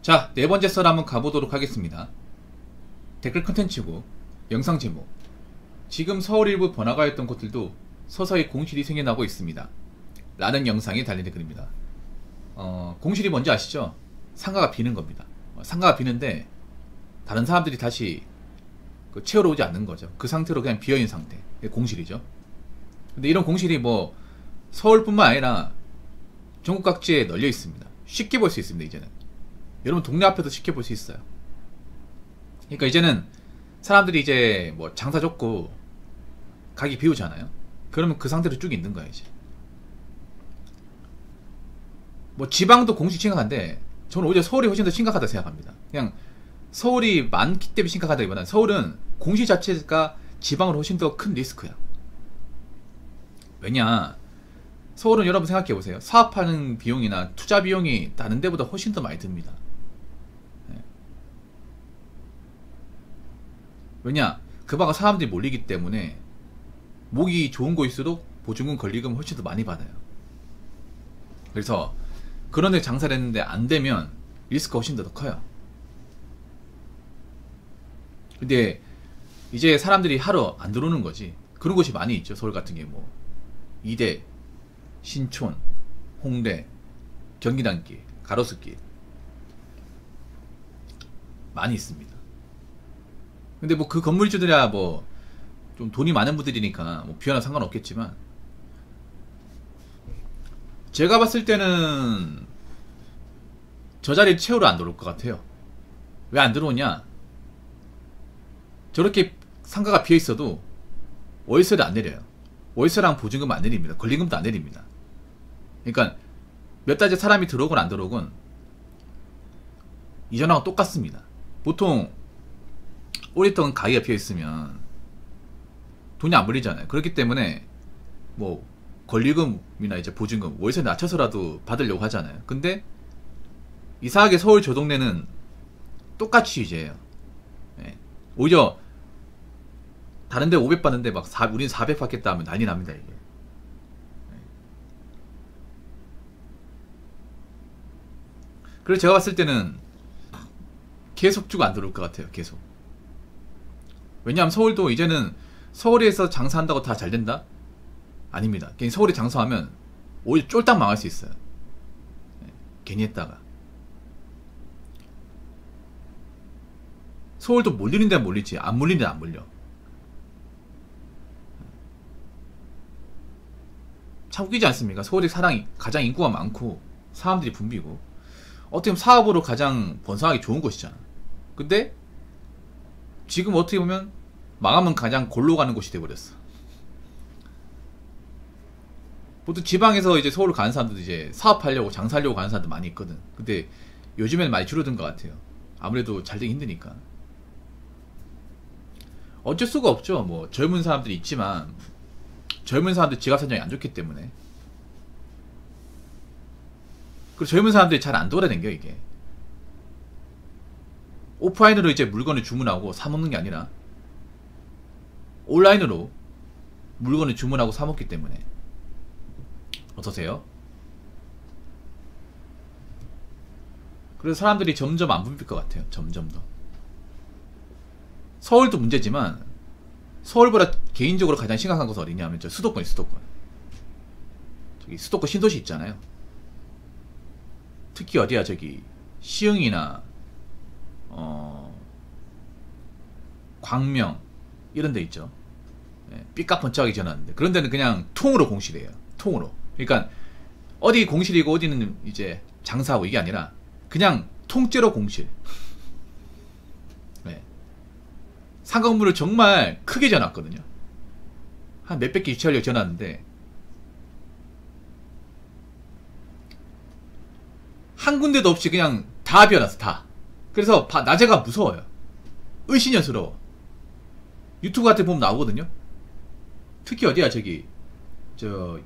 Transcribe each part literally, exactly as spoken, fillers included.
자, 네 번째 썰 한번 가보도록 하겠습니다. 댓글 컨텐츠고 영상 제목: 지금 서울 일부 번화가 있던 곳들도 서서히 공실이 생겨나고 있습니다 라는 영상이 달린 댓글입니다. 어, 공실이 뭔지 아시죠? 상가가 비는 겁니다. 어, 상가가 비는데 다른 사람들이 다시 그 채우러 오지 않는 거죠. 그 상태로 그냥 비어있는 상태, 공실이죠. 근데 이런 공실이 뭐 서울뿐만 아니라 전국 각지에 널려 있습니다. 쉽게 볼 수 있습니다. 이제는 여러분 동네 앞에도 쉽게 볼 수 있어요. 그러니까 이제는 사람들이 이제 뭐 장사 접고 가게 비우잖아요. 그러면 그 상태로 쭉 있는 거야 이제. 뭐 지방도 공실 심각한데 저는 오히려 서울이 훨씬 더 심각하다 생각합니다. 그냥 서울이 많기 때문에 심각하다기보다는 서울은 공실 자체가 지방으로 훨씬 더 큰 리스크야. 왜냐, 서울은 여러분 생각해보세요. 사업하는 비용이나 투자 비용이 다른 데보다 훨씬 더 많이 듭니다. 네. 왜냐, 그 방에 사람들이 몰리기 때문에 목이 좋은 곳일수록 보증금 권리금 훨씬 더 많이 받아요. 그래서 그런 데 장사를 했는데 안 되면 리스크가 훨씬 더 커요. 근데 이제 사람들이 하러 안 들어오는 거지. 그런 곳이 많이 있죠. 서울 같은 게 뭐 이대, 신촌, 홍대, 경기단길, 가로수길 많이 있습니다. 근데 뭐 그 건물주들이야 뭐 좀 돈이 많은 분들이니까 뭐 비워나 상관없겠지만, 제가 봤을 때는 저 자리에 채우러 안 들어올 것 같아요. 왜 안 들어오냐? 저렇게 상가가 비어있어도 월세도 안 내려요. 월세랑 보증금 안 내립니다. 권리금도 안 내립니다. 그러니까 몇 달째 사람이 들어오건 안 들어오건 이전하고 똑같습니다. 보통 오랫동안 가게가 비어있으면 돈이 안 벌리잖아요. 그렇기 때문에 뭐 권리금이나 이제 보증금, 월세 낮춰서라도 받으려고 하잖아요. 근데 이상하게 서울 저 동네는 똑같이 유지해요. 네. 오히려 다른데 오백 받는데 막 사, 우린 사백 받겠다 하면 난리 납니다 이게. 네. 그래서 제가 봤을 때는 계속 쭉 안 들어올 것 같아요. 계속. 왜냐하면 서울도 이제는 서울에서 장사한다고 다 잘 된다? 아닙니다. 그냥 서울에 장사하면 오히려 쫄딱 망할 수 있어요. 네. 괜히 했다가. 서울도 몰리는 데는 몰리지 안 몰리는 데는 안 몰려. 참 웃기지 않습니까? 서울이 사람이 가장 인구가 많고 사람들이 붐비고 어떻게 보면 사업으로 가장 번성하기 좋은 곳이잖아. 근데 지금 어떻게 보면 망하면 가장 골로 가는 곳이 돼버렸어. 보통 지방에서 이제 서울을 가는 사람들도 이제 사업하려고 장사하려고 가는 사람들 많이 있거든. 근데 요즘에는 많이 줄어든 것 같아요. 아무래도 잘 되기 힘드니까. 어쩔 수가 없죠. 뭐 젊은 사람들이 있지만 젊은 사람들 지갑 사정이 안 좋기 때문에. 그리고 젊은 사람들이 잘 안 돌아다녀 이게. 오프라인으로 이제 물건을 주문하고 사먹는 게 아니라 온라인으로 물건을 주문하고 사먹기 때문에. 어떠세요? 그래서 사람들이 점점 안 붐빌 것 같아요. 점점 더. 서울도 문제지만 서울보다 개인적으로 가장 심각한 것은 어디냐면 저 수도권이 수도권. 저기 수도권 신도시 있잖아요. 특히 어디야 저기 시흥이나 어 광명 이런 데 있죠. 네, 삐까뻔쩍하게 지어놨는데 그런 데는 그냥 통으로 공실이에요. 통으로. 그러니까 어디 공실이고 어디는 이제 장사하고 이게 아니라 그냥 통째로 공실. 네. 상가 건물을 정말 크게 지어놨거든요. 한 몇백 개 유치하려고 지어놨는데 한 군데도 없이 그냥 다 비워놨어. 다. 그래서 바, 낮에가 무서워요. 의심스러워. 유튜브 같은 데 보면 나오거든요. 특히 어디야 저기 저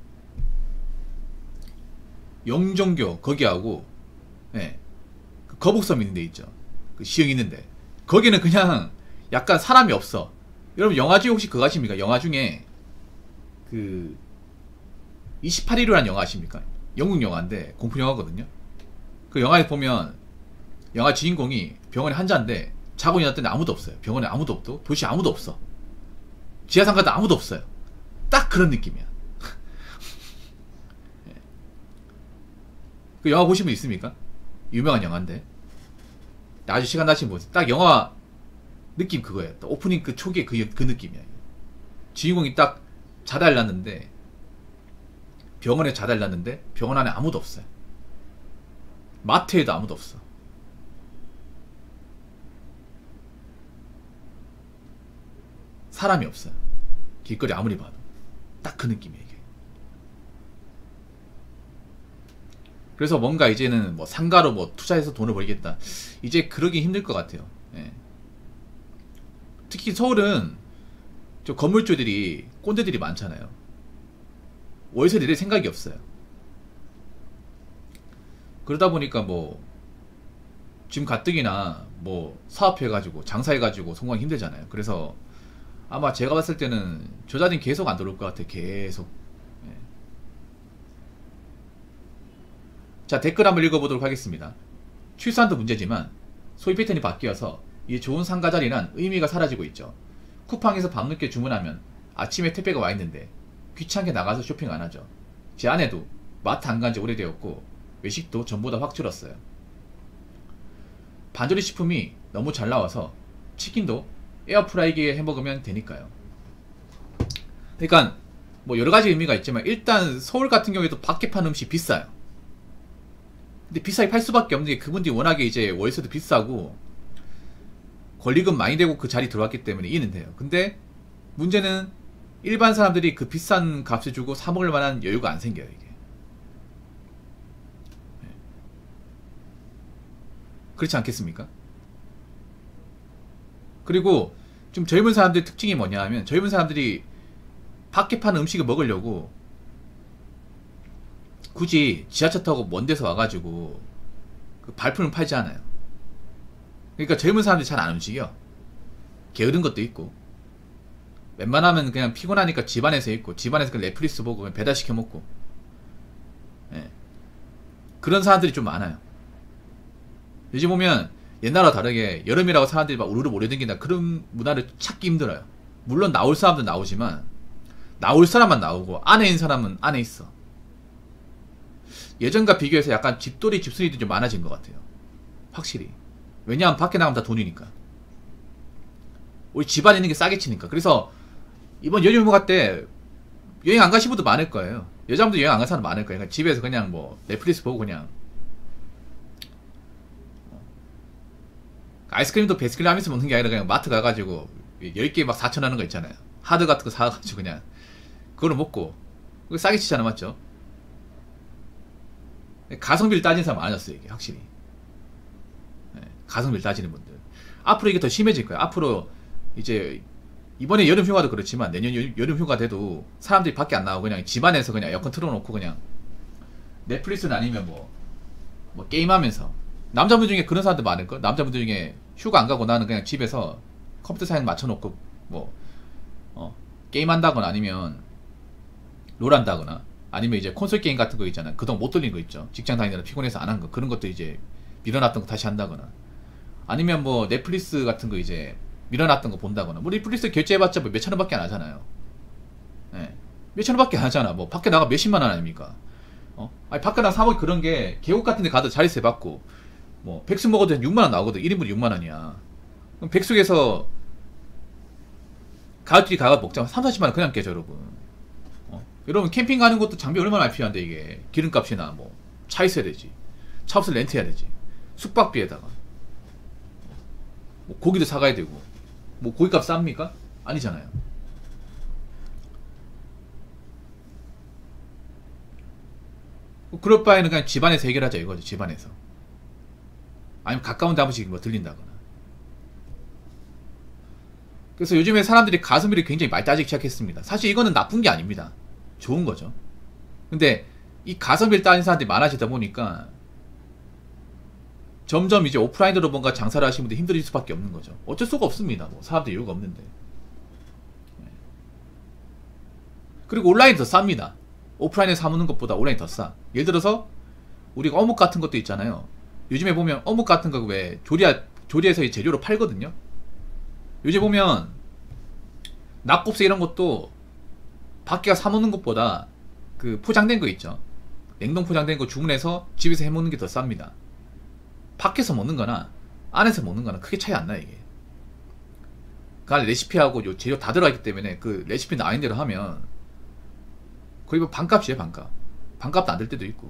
영종교 거기하고 네. 그 거북섬 있는 데 있죠. 그 시흥 있는데 거기는 그냥 약간 사람이 없어. 여러분 영화 중에 혹시 그거 아십니까? 영화 중에 그 이십팔 일이라는 영화 아십니까? 영국 영화인데 공포 영화거든요. 그 영화에 보면 영화 주인공이 병원에 환자인데 자고 일어났더니 아무도 없어요. 병원에 아무도 없고 도시에 아무도 없어. 지하상가도 아무도 없어요. 딱 그런 느낌이야. 그 영화 보신 분 있습니까? 유명한 영화인데 아주 시간 나시면 보세요. 딱 영화 느낌 그거예요. 오프닝 그 초기에 그, 그 느낌이야. 주인공이 딱 자달났는데 병원에 자달났는데 병원 안에 아무도 없어요. 마트에도 아무도 없어. 사람이 없어요. 길거리 아무리 봐도 딱 그 느낌이에요. 이게. 그래서 뭔가 이제는 뭐 상가로 뭐 투자해서 돈을 벌겠다. 이제 그러기 힘들 것 같아요. 예. 특히 서울은 저 건물주들이 꼰대들이 많잖아요. 월세 내릴 생각이 없어요. 그러다 보니까 뭐 지금 가뜩이나 뭐 사업해가지고 장사해가지고 성공하기 힘들잖아요. 그래서 아마 제가 봤을 때는 저자들이 계속 안 들어올 것 같아요. 계속. 예. 자, 댓글 한번 읽어보도록 하겠습니다. 출산도 문제지만 소비 패턴이 바뀌어서 이 좋은 상가 자리란 의미가 사라지고 있죠. 쿠팡에서 밤늦게 주문하면 아침에 택배가 와 있는데 귀찮게 나가서 쇼핑 안 하죠. 제 아내도 마트 안 간 지 오래되었고 외식도 전보다 확 줄었어요. 반조리 식품이 너무 잘 나와서 치킨도 에어프라이기에 해 먹으면 되니까요. 그러니까 뭐 여러가지 의미가 있지만 일단 서울 같은 경우에도 밖에 파는 음식 비싸요. 근데 비싸게 팔 수밖에 없는 게 그분들이 워낙에 이제 월세도 비싸고 권리금 많이 되고 그 자리 들어왔기 때문에 이해는 돼요. 근데 문제는 일반 사람들이 그 비싼 값을 주고 사 먹을 만한 여유가 안 생겨요. 이게. 그렇지 않겠습니까? 그리고 좀 젊은 사람들의 특징이 뭐냐 하면 젊은 사람들이 밖에 파는 음식을 먹으려고 굳이 지하철 타고 먼 데서 와가지고 그 발품을 팔지 않아요. 그러니까 젊은 사람들이 잘 안 움직여. 게으른 것도 있고 웬만하면 그냥 피곤하니까 집안에서 있고 집안에서 그 넷플릭스 보고 그냥 배달시켜 먹고 예. 그런 사람들이 좀 많아요. 요즘 보면 옛날과 다르게 여름이라고 사람들이 막 우르르 몰려다닌다 그런 문화를 찾기 힘들어요. 물론 나올 사람도 나오지만 나올 사람만 나오고 안에 있는 사람은 안에 있어. 예전과 비교해서 약간 집돌이 집순이들이 좀 많아진 것 같아요. 확실히. 왜냐하면 밖에 나가면 다 돈이니까. 우리 집안에 있는 게 싸게 치니까. 그래서 이번 연휴 휴가 때 여행 안 가신 분도 많을 거예요. 여자분들 여행 안 간 사람 많을 거예요. 그러니까 집에서 그냥 뭐 넷플릭스 보고 그냥 아이스크림도 베스킨 라빈스 먹는 게 아니라 그냥 마트 가가지고 열 개 막 사천 하는 거 있잖아요. 하드 같은 거 사가지고 그냥 그거를 먹고 그거 싸게 치잖아. 맞죠? 가성비를 따지는 사람 많아졌어요. 이게 확실히. 네, 가성비를 따지는 분들 앞으로 이게 더 심해질 거예요. 앞으로 이제 이번에 여름 휴가도 그렇지만 내년 여름 휴가 돼도 사람들이 밖에 안 나오고 그냥 집안에서 그냥 에어컨 틀어놓고 그냥 넷플릭스는 아니면 뭐, 뭐 게임하면서 남자분 중에 그런 사람들 많을걸? 남자분들 중에 휴가 안 가고 나는 그냥 집에서 컴퓨터 사양 맞춰놓고 뭐 어, 게임한다거나 아니면 롤 한다거나 아니면 이제 콘솔 게임 같은 거 있잖아요. 그동안 못 돌린 거 있죠. 직장 다니느라 피곤해서 안 한 거. 그런 것도 이제 밀어놨던 거 다시 한다거나 아니면 뭐 넷플릭스 같은 거 이제 밀어놨던 거 본다거나. 뭐 넷플릭스 결제해봤자 뭐 몇천 원밖에 안 하잖아요. 네. 몇천 원밖에 안 하잖아. 뭐 밖에 나가 몇십만 원 아닙니까? 어? 아니 밖에 나가 사먹기 그런 게 계곡 같은 데 가도 자릿세 받고 뭐 백숙 먹어도 한 육만 원 나오거든. 일 인분이 육만 원이야. 그럼 백숙에서 가족끼리 가서 먹자. 삼사십만 원 그냥 깨져 여러분. 어? 여러분 캠핑 가는 것도 장비 얼마나 많이 필요한데 이게 기름값이나 뭐 차 있어야 되지. 차 없으면 렌트 해야 되지. 숙박비에다가 뭐 고기도 사가야 되고 뭐 고기값 쌉니까? 아니잖아요. 그럴 바에는 그냥 집안에서 해결하자 이거죠. 집안에서. 아니면 가까운 데 한 번씩 뭐 들린다거나. 그래서 요즘에 사람들이 가성비를 굉장히 많이 따지기 시작했습니다. 사실 이거는 나쁜 게 아닙니다. 좋은 거죠. 근데 이 가성비를 따지는 사람들이 많아지다 보니까 점점 이제 오프라인으로 뭔가 장사를 하시는 분들이 힘들어질 수밖에 없는 거죠. 어쩔 수가 없습니다. 뭐 사람들 이유가 없는데. 그리고 온라인이 더 쌉니다. 오프라인에서 사먹는 것보다 온라인이 더 싸. 예를 들어서 우리가 어묵 같은 것도 있잖아요. 요즘에 보면 어묵 같은 거 왜 조리하, 조리해서 이 재료로 팔거든요. 요즘 보면 낙곱새 이런 것도 밖에 가서 사 먹는 것보다 그 포장된 거 있죠. 냉동 포장된 거 주문해서 집에서 해 먹는 게 더 쌉니다. 밖에서 먹는 거나 안에서 먹는 거나 크게 차이 안 나요, 이게. 그 안에 레시피하고 요 재료 다 들어가기 때문에 그 레시피 나인 대로 하면 거의 뭐 반값이에요, 반값. 반값도 안 될 때도 있고.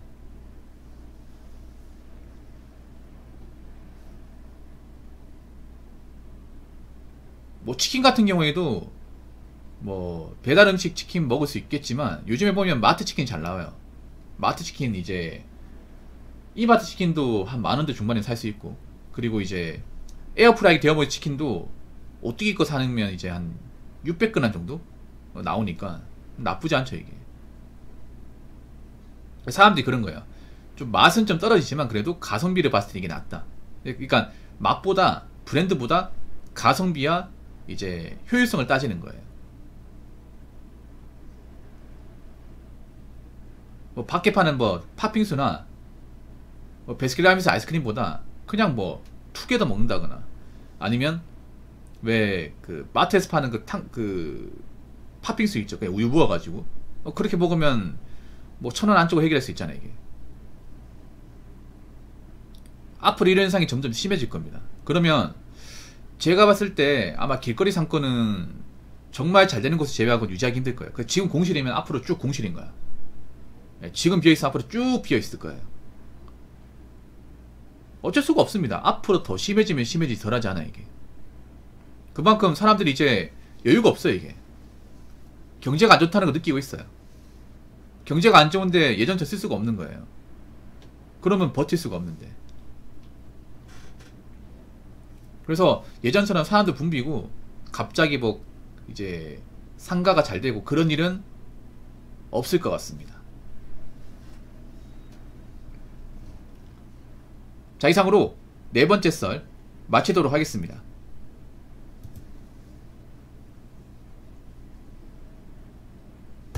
뭐 치킨 같은 경우에도 뭐 배달 음식 치킨 먹을 수 있겠지만 요즘에 보면 마트 치킨 잘 나와요. 마트 치킨 이제 이마트 치킨도 한 만원대 중반에 살 수 있고, 그리고 이제 에어프라이 데워먹은 치킨도 오뚜기 거 사면 이제 한 육백 그램 정도 나오니까 나쁘지 않죠, 이게. 사람들이 그런 거예요. 좀 맛은 좀 떨어지지만 그래도 가성비를 봤을 때 이게 낫다. 그러니까 맛보다, 브랜드보다 가성비와 이제 효율성을 따지는 거예요. 뭐 밖에 파는 뭐 팥빙수나 뭐 베스킨라빈스 아이스크림보다 그냥 뭐 투게더 먹는다거나, 아니면 왜 그 마트에서 파는 그 탕 그 팥빙수 있죠, 그냥 우유 부어가지고 어 그렇게 먹으면 뭐 천 원 안쪽으로 해결할 수 있잖아요, 이게. 앞으로 이런 현상이 점점 심해질 겁니다. 그러면 제가 봤을 때 아마 길거리 상권은 정말 잘 되는 곳을 제외하고 유지하기 힘들 거예요. 지금 공실이면 앞으로 쭉 공실인 거야. 지금 비어있으면 앞으로 쭉 비어있을 거예요. 어쩔 수가 없습니다. 앞으로 더 심해지면 심해지지 덜하지 않아, 이게. 그만큼 사람들이 이제 여유가 없어요, 이게. 경제가 안 좋다는 거 느끼고 있어요. 경제가 안 좋은데 예전처럼 쓸 수가 없는 거예요. 그러면 버틸 수가 없는데. 그래서 예전처럼 사람들 붐비고 갑자기 뭐 이제 상가가 잘 되고 그런 일은 없을 것 같습니다. 자, 이상으로 네 번째 썰 마치도록 하겠습니다.